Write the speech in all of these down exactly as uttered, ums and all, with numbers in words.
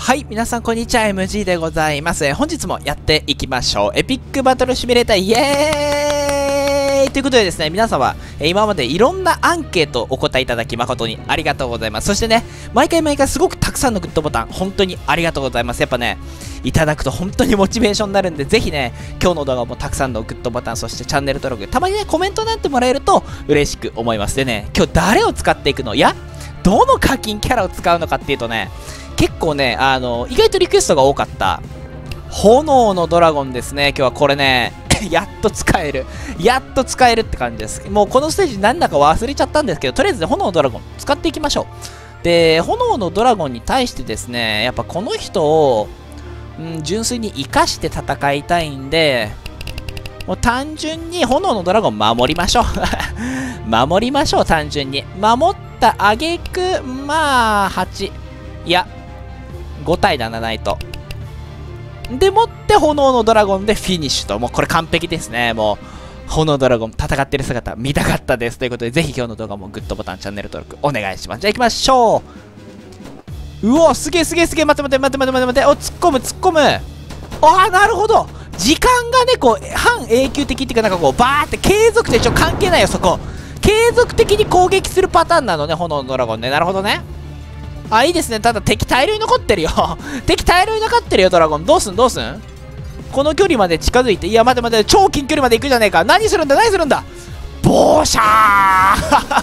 はい、皆さんこんにちは、エムジー でございます。本日もやっていきましょう。エピックバトルシミュレーター、イエーイということでですね、皆様、今までいろんなアンケートをお答えいただき誠にありがとうございます。そしてね、毎回毎回すごくたくさんのグッドボタン、本当にありがとうございます。やっぱね、いただくと本当にモチベーションになるんで、ぜひね、今日の動画もたくさんのグッドボタン、そしてチャンネル登録、たまにね、コメントなんてもらえると嬉しく思います。でね、今日誰を使っていくの？いや、どの課金キャラを使うのかっていうとね、結構ね、あの、意外とリクエストが多かった、炎のドラゴンですね。今日はこれね、やっと使える。やっと使えるって感じです。もうこのステージ何だか忘れちゃったんですけど、とりあえずね、炎のドラゴン使っていきましょう。で、炎のドラゴンに対してですね、やっぱこの人を、うん、純粋に生かして戦いたいんで、もう単純に炎のドラゴン守りましょう。守りましょう、単純に。守った挙句、まあ、はち。いや、ご体だな、ないと。でもって炎のドラゴンでフィニッシュと。もうこれ完璧ですね。もう、炎ドラゴン戦ってる姿見たかったです。ということで、ぜひ今日の動画もグッドボタン、チャンネル登録お願いします。じゃあ行きましょう。うお、すげえすげえすげえ、待って待って待って待って待って、お、突っ込む突っ込む。ああ、なるほど。時間がね、こう、半永久的っていうか、なんかこう、バーって継続ってちょっと関係ないよ、そこ。継続的に攻撃するパターンなのね、炎のドラゴンね。なるほどね。あ、いいですね。ただ敵大量に残ってるよ。敵大量に残ってるよ、ドラゴン。どうすんどうすんこの距離まで近づいて。いや、待て待て、超近距離まで行くじゃねえか。何するんだ何するんだボーシャ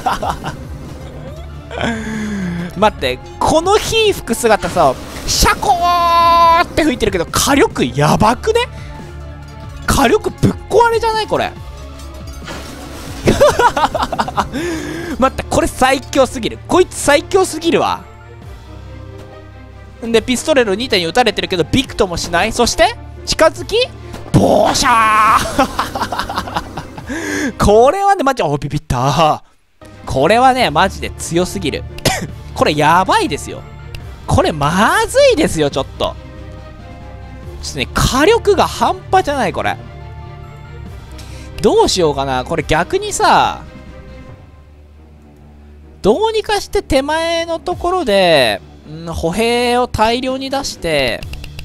ー待って、この火吹く姿さ、シャコーって吹いてるけど、火力やばくね？火力ぶっ壊れじゃないこれ。待って、これ最強すぎる。こいつ最強すぎるわ。んで、ピストレルにてんに撃たれてるけど、ビクともしない。そして、近づきボーシャーこれはね、マジ、お、ビビった。これはね、マジで強すぎる。これやばいですよ。これまずいですよ、ちょっと。ちょっとね、火力が半端じゃない、これ。どうしようかな。これ逆にさ、どうにかして手前のところで、ん歩兵を大量に出して、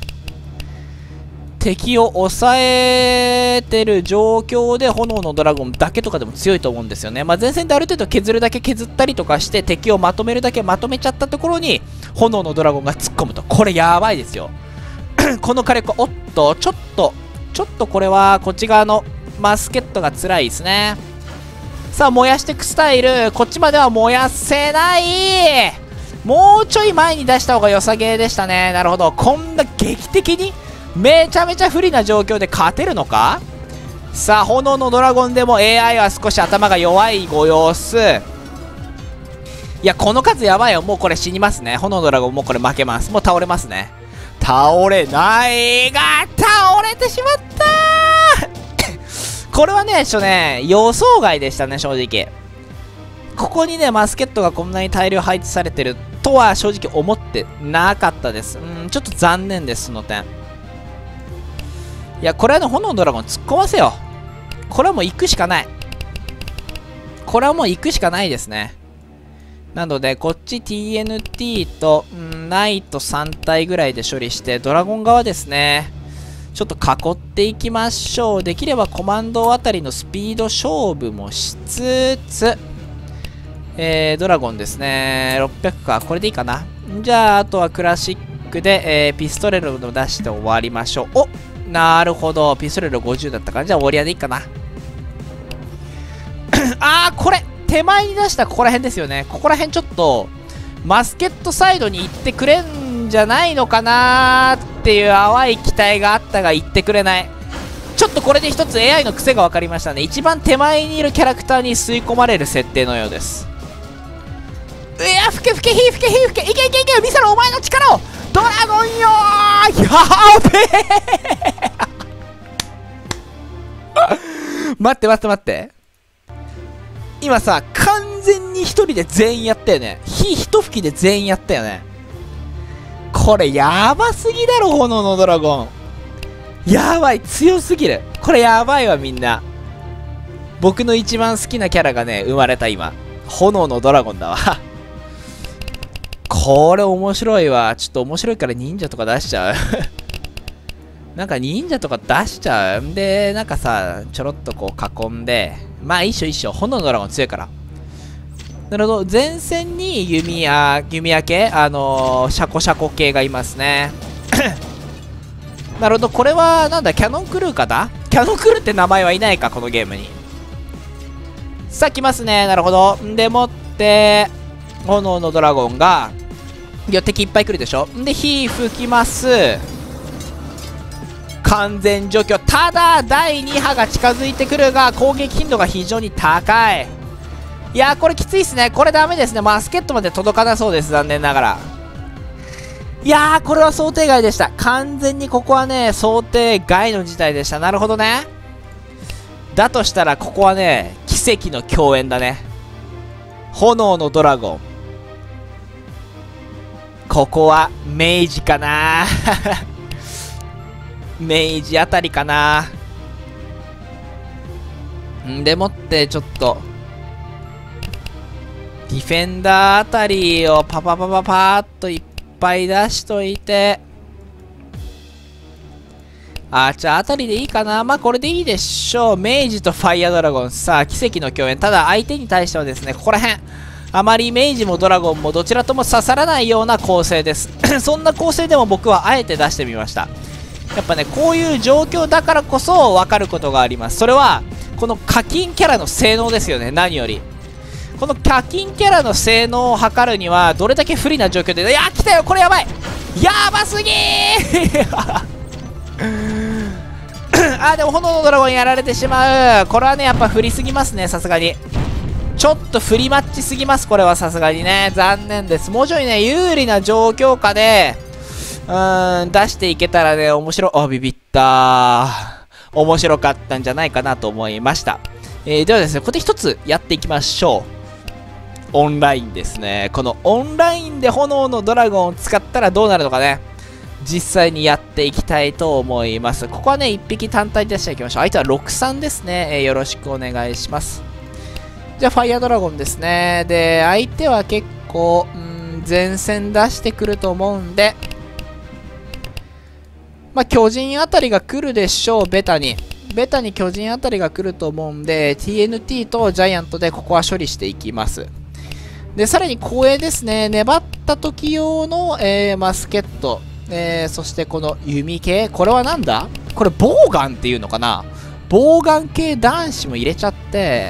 敵を抑えてる状況で炎のドラゴンだけとかでも強いと思うんですよね。まあ、前線である程度削るだけ削ったりとかして敵をまとめるだけまとめちゃったところに炎のドラゴンが突っ込むと。これやばいですよ。この火力、おっと、ちょっと、ちょっとこれはこっち側のマスケットが辛いですね。さあ、燃やしていくスタイル。こっちまでは燃やせない。もうちょい前に出した方が良さげでしたね。なるほど。こんな劇的にめちゃめちゃ不利な状況で勝てるのか。さあ、炎のドラゴンでも エーアイ は少し頭が弱いご様子。いや、この数やばいよ。もうこれ死にますね。炎のドラゴンもうこれ負けます。もう倒れますね。倒れないが倒れてしまったこれはね、ちょっとね、予想外でしたね、正直。ここにね、マスケットがこんなに大量配置されてるとは正直思ってなかったです。うん、ちょっと残念です、その点。いや、これはね、炎のドラゴン突っ込ませよ。これはもう行くしかない。これはもう行くしかないですね。なので、こっち ティーエヌティー と、んナイトさん体ぐらいで処理して、ドラゴン側ですね。ちょっと囲っていきましょう。できればコマンドあたりのスピード勝負もしつつ、えー、ドラゴンですね。ろっぴゃくか。これでいいかな。じゃあ、あとはクラシックで、えー、ピストレルを出して終わりましょう。お、なるほど。ピストレルごじゅうだったから。じゃあ、終わり屋でいいかな。あー、これ手前に出したここら辺ですよね。ここら辺ちょっと、マスケットサイドに行ってくれんじゃないのかなーっていう淡い期待があったが、行ってくれない。ちょっとこれで一つ エーアイ の癖が分かりましたね。一番手前にいるキャラクターに吸い込まれる設定のようです。いや、吹け吹け火吹け火吹けいけいけいけ見せろお前の力をドラゴンよーやーべー待って待って待って。今さ、完全に一人で全員やったよね。火一吹きで全員やったよね。これやばすぎだろ、炎のドラゴン。やばい、強すぎる。これやばいわ、みんな。僕の一番好きなキャラがね、生まれた今。炎のドラゴンだわ。 これ面白いわ。ちょっと面白いから忍者とか出しちゃう。なんか忍者とか出しちゃう。で、なんかさ、ちょろっとこう囲んで、まあ一緒一緒。炎のドラゴン強いから。なるほど。前線に弓矢、弓矢系あのー、シャコシャコ系がいますね。なるほど。これは、なんだ、キャノンクルーかな？キャノンクルーって名前はいないか、このゲームに。さあ、来ますね。なるほど。んでもって、炎のドラゴンが、いや、敵いっぱい来るでしょ？んで、火吹きます。完全除去。ただ、だいに波が近づいてくるが、攻撃頻度が非常に高い。いやー、これきついっすね。これダメですね。マスケットまで届かなそうです。残念ながら。いやー、これは想定外でした。完全にここはね、想定外の事態でした。なるほどね。だとしたら、ここはね、奇跡の共演だね。炎のドラゴン。ここは、明治かな明治あたりかなんでもって、ちょっと、ディフェンダーあたりをパパパパパーっといっぱい出しといて、アーチャーあたりでいいかな。まあこれでいいでしょう。明治とファイヤードラゴン。さあ、奇跡の共演。ただ相手に対してはですね、ここら辺。あまり明治もドラゴンもどちらとも刺さらないような構成です。そんな構成でも僕はあえて出してみました。やっぱね、こういう状況だからこそ分かることがあります。それは、この課金キャラの性能ですよね、何より。この課金キャラの性能を測るには、どれだけ不利な状況で、いや、来たよ、これやばいやばすぎーあー、でも炎のドラゴンやられてしまう。これはね、やっぱ振りすぎますね、さすがに。ちょっと振りマッチすぎます、これはさすがにね。残念です。もうちょいね、有利な状況下で、うーん、出していけたらね、面白い。あ、ビビったー。面白かったんじゃないかなと思いました。えー、ではですね、ここで一つやっていきましょう。オンラインですね。このオンラインで炎のドラゴンを使ったらどうなるのかね。実際にやっていきたいと思います。ここはね、一匹単体で出していきましょう。相手はろくさんですね。えー、よろしくお願いします。じゃあ、ファイヤードラゴンですね。で、相手は結構、うん、前線出してくると思うんで、まあ、巨人あたりが来るでしょう、ベタに。ベタに巨人あたりが来ると思うんで、ティーエヌティー とジャイアントでここは処理していきます。で、さらに後衛ですね。粘った時用の、えー、マスケット。えー、そしてこの弓系。これはなんだ？これ、ボウガンっていうのかな？ボウガン系男子も入れちゃって、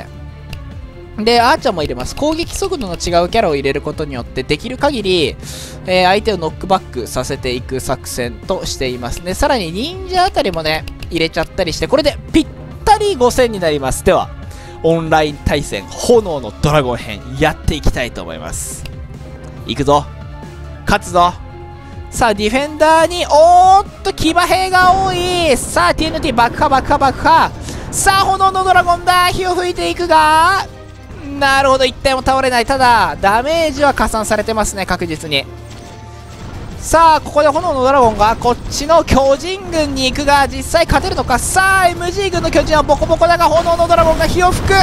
で、アーチャーも入れます。攻撃速度の違うキャラを入れることによって、できる限り、えー、相手をノックバックさせていく作戦としていますね。さらに忍者あたりもね、入れちゃったりして、これでぴったりごせんになります。では、オンライン対戦、炎のドラゴン編、やっていきたいと思います。いくぞ。勝つぞ。さあ、ディフェンダーに、おーっと、騎馬兵が多い。さあ、ティーエヌティー 爆破爆破爆破。さあ、炎のドラゴンだ。火を吹いていくが、なるほど、一体も倒れない。ただ、ダメージは加算されてますね、確実に。さあ、ここで炎のドラゴンがこっちの巨人軍に行くが、実際勝てるのか。さあ、エムジー 軍の巨人はボコボコだが、炎のドラゴンが火を吹く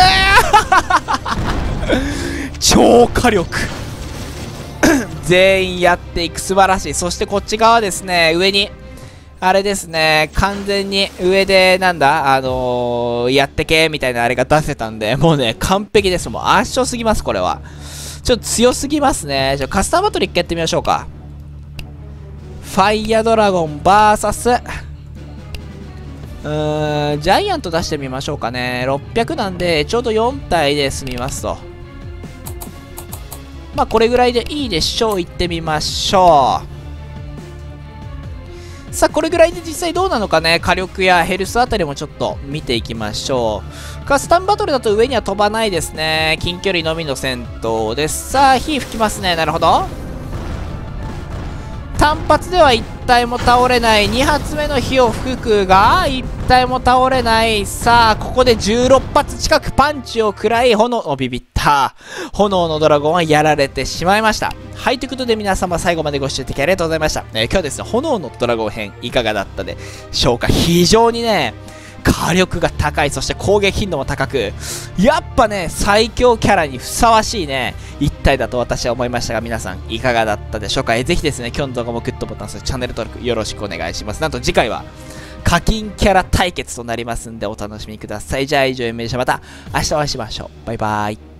超火力全員やっていく。素晴らしい。そしてこっち側ですね、上に。あれですね、完全に上で、なんだ、あのー、やってけ、みたいなあれが出せたんで、もうね、完璧です。もう圧勝すぎます、これは。ちょっと強すぎますね。じゃあ、カスタムバトル一回やってみましょうか。ファイヤードラゴン ブイエス うーん、ジャイアント出してみましょうかね。ろっぴゃくなんで、ちょうどよん体で済みますと。まあ、これぐらいでいいでしょう。行ってみましょう。さあ、これぐらいで実際どうなのかね。火力やヘルスあたりもちょっと見ていきましょう。カスタムバトルだと上には飛ばないですね。近距離のみの戦闘です。さあ、火吹きますね。なるほど。単発ではいち体も倒れない。に発目の火を吹くが、いち体も倒れない。さあ、ここでじゅうろっ発近くパンチを食らい、炎をビビった。炎のドラゴンはやられてしまいました。はい、ということで皆様最後までご視聴いただきありがとうございました。えー、今日はですね、炎のドラゴン編いかがだったでしょうか。非常にね、 火力が高い、そして攻撃頻度も高く、やっぱね、最強キャラにふさわしいね、一体だと私は思いましたが、皆さんいかがだったでしょうか。えぜひですね、今日の動画もグッドボタン、そしてチャンネル登録よろしくお願いします。なんと次回は、課金キャラ対決となりますんでお楽しみください。じゃあ以上、夢でした。また明日お会いしましょう。バイバイ。